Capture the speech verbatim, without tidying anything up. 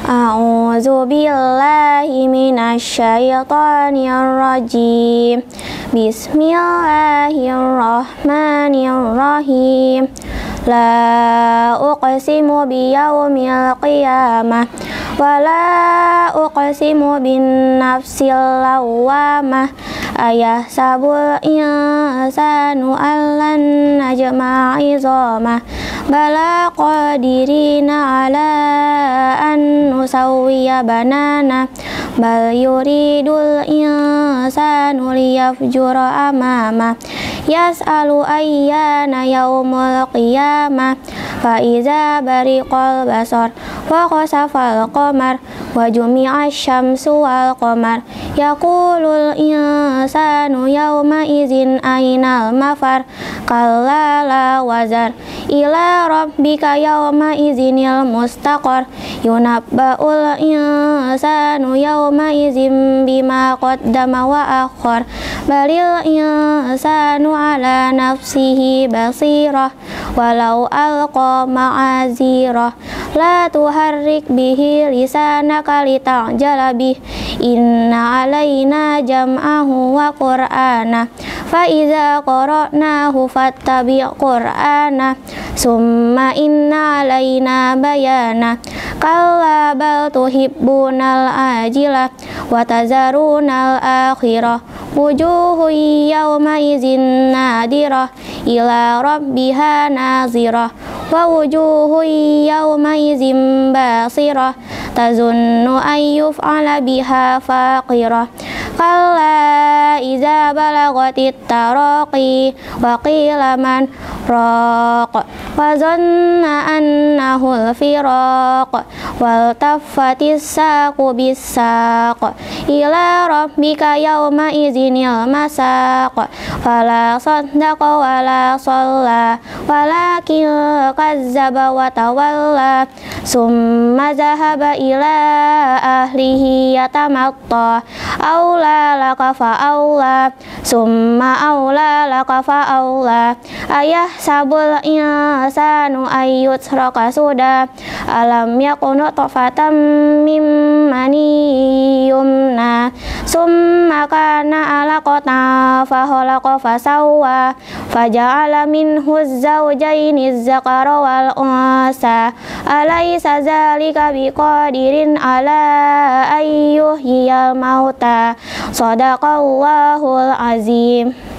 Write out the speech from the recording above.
A'udzu billahi minasyaitonir rajim. Bismillahirrahmanirrahim. La uqsimu biyaumil qiyamah wa la uqsimu bin nafsil lawwamah. Ayahsabul insanu allan najma'a izamah. Bala qadirina ala an nusawwiya banana. Bal yuridul insanu liyafjura amama. Yas'alu ayyana yaumul qiyamah. Fa iza bariqal basar wa khasafal qamar wa jumi'a syamsu wal qamar. Yaqulul insanu yawma izin ainal mafar. Kalla la wazar ila rabbika yawma izinil mustaqar. Yunabba'ul insanu yawma izin bima qaddama wa akhar. Balil insanu ala nafsihi basirah walau alqa ma'azirah. La tuharrik bihi lisanaka lita'jala bih. Inna alaina jam'ahu wa qur'ana. Fa iza qara'nahu fattabi' qur'ana. Summa inna alaina bayana. Kalla bal tuhibbunal ajilah wa tazarunal akhirah. Wujuhu yawma izin nadirah ila rabbiha nazirah. Wa wujuhu yawma izin basirah tazunnu ayyuf'ala biha faqirah. Kalla iza balagatit taraqi wa qila man raq wa zanna annahul firaq wal taffatis saqu bis-saq ila rabbika yawma izinil masaq. Fala saddaqa wala shalla walakin kazzaba wa tawalla. Summa zahaba ila ahlihi yatamatta. Aula laka fa aula. Summa aula laka fa aula. Ayahsabul insanu ayyutraka suda. Alam yakunu nutfatan mim mani yumna. Summa kana alaqatan fa khalaqa fa sawwa. Faja'ala minhu az-zawjaini az-zakara wal unsa. Alaysa dzalika biqadirin ala ayyuhyiyal mauta. Shadaqallahul azim.